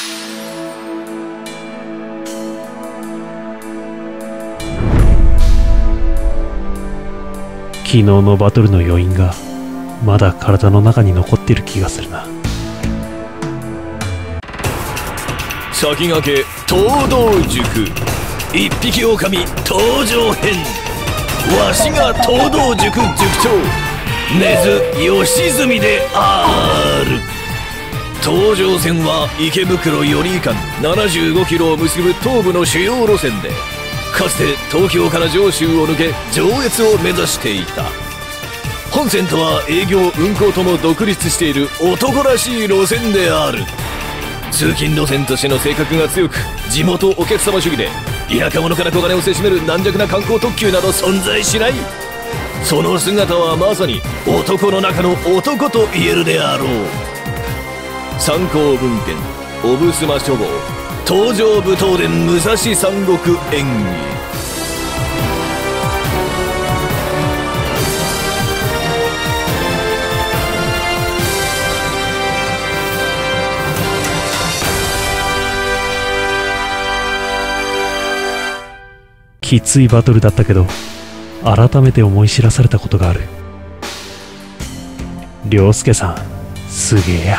昨日のバトルの余韻がまだ体の中に残ってる気がするな。 先駆け東道塾一匹狼登場編。わしが東道塾塾長根津義澄である。東上線は池袋寄居間75キロを結ぶ東部の主要路線で、かつて東京から上州を抜け上越を目指していた。本線とは営業運行とも独立している男らしい路線である。通勤路線としての性格が強く、地元お客様主義で田舎者から小金をせしめる軟弱な観光特急など存在しない。その姿はまさに男の中の男と言えるであろう。参考文献おぶすま書房東条武闘伝武蔵三国演義。 きついバトルだったけど、改めて思い知らされたことがある。涼介さんすげえや。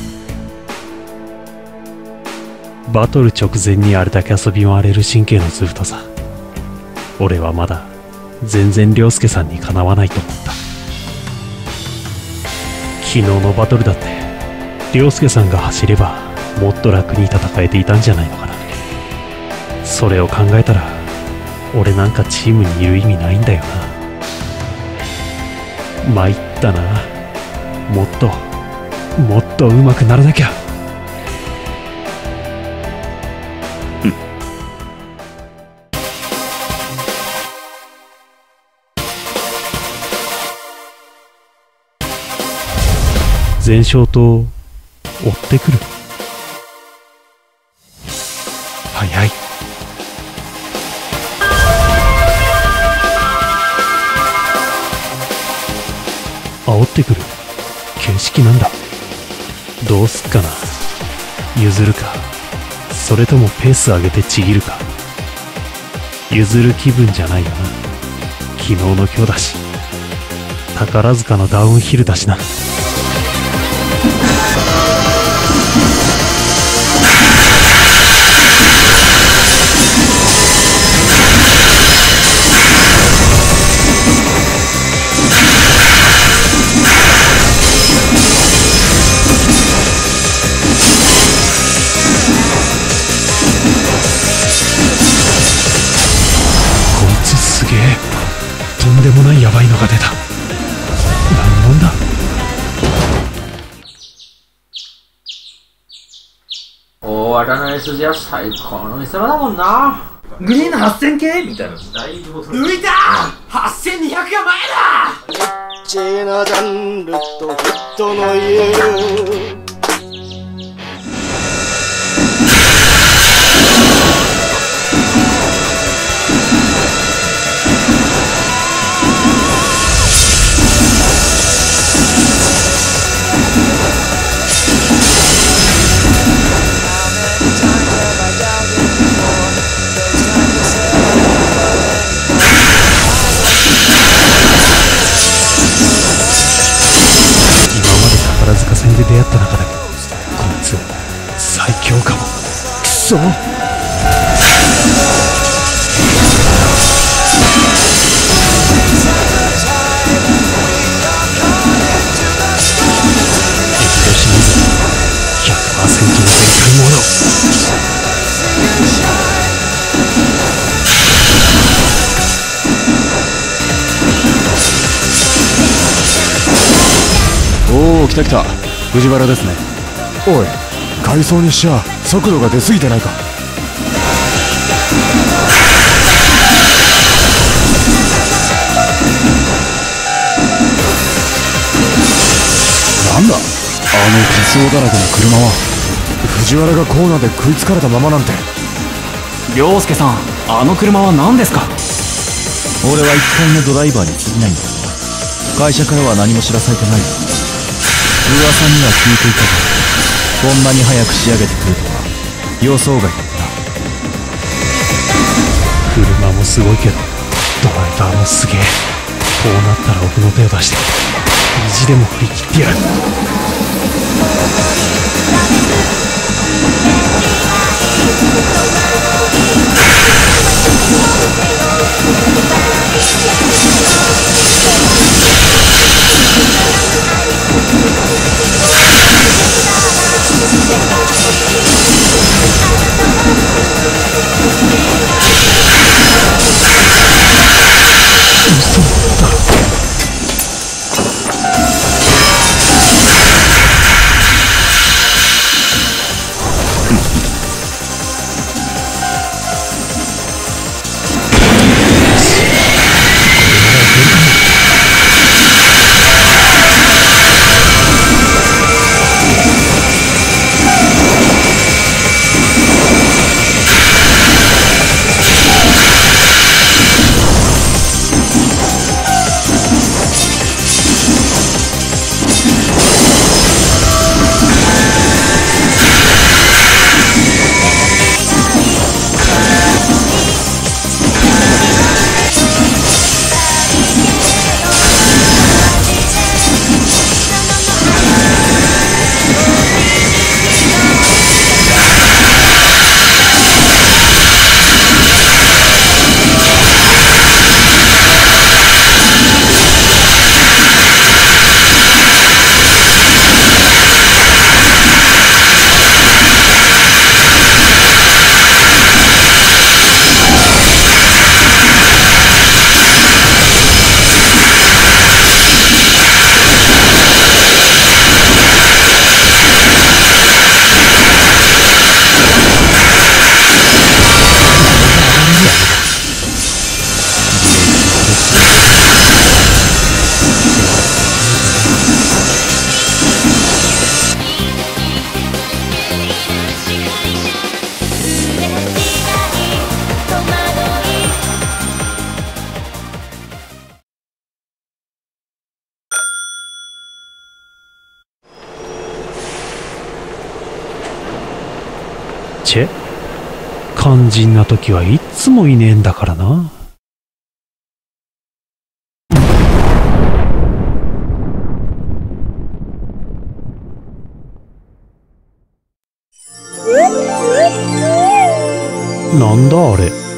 バトル直前にあれだけ遊び回れる神経のずぶとさ、俺はまだ全然涼介さんにかなわないと思った。昨日のバトルだって涼介さんが走ればもっと楽に戦えていたんじゃないのかな。それを考えたら俺なんかチームにいる意味ないんだよな。参ったな。もっと上手くならなきゃ。前哨と追ってくる。早い。煽ってくる形式なんだ。どうすっかな。譲るか、それともペース上げてちぎるか。譲る気分じゃないよな。昨日の今日だし、宝塚のダウンヒルだしな。とんでもないヤバいのが出た。何者だ。 大和田の S 字は最高の見せ場だもんな。グリーンの8000系みたいな。浮いた !8200 が前だ。 エッチなジャンルとフットの言うで出会った中でこいつ最強かも。くそ。エピドシリーズ 100% の全開モード。 おお、来た来た。藤原ですね。おい、回想にしちゃ速度が出すぎてないか。なんだあの偽装だらけの車は。藤原がコーナーで食いつかれたままなんて。 涼介さん、あの車は何ですか。 俺は1階のドライバーに過ぎないんだ。会社からは何も知らされてない。噂には聞いていたが、こんなに早く仕上げてくるとは。 予想外だった。 車もすごいけどドライバーもすげえ。こうなったら奥の手を出して意地でも振り切ってやる。嘘だろ。チェ、肝心な時はいっつもいねえんだからな。なんだあれ。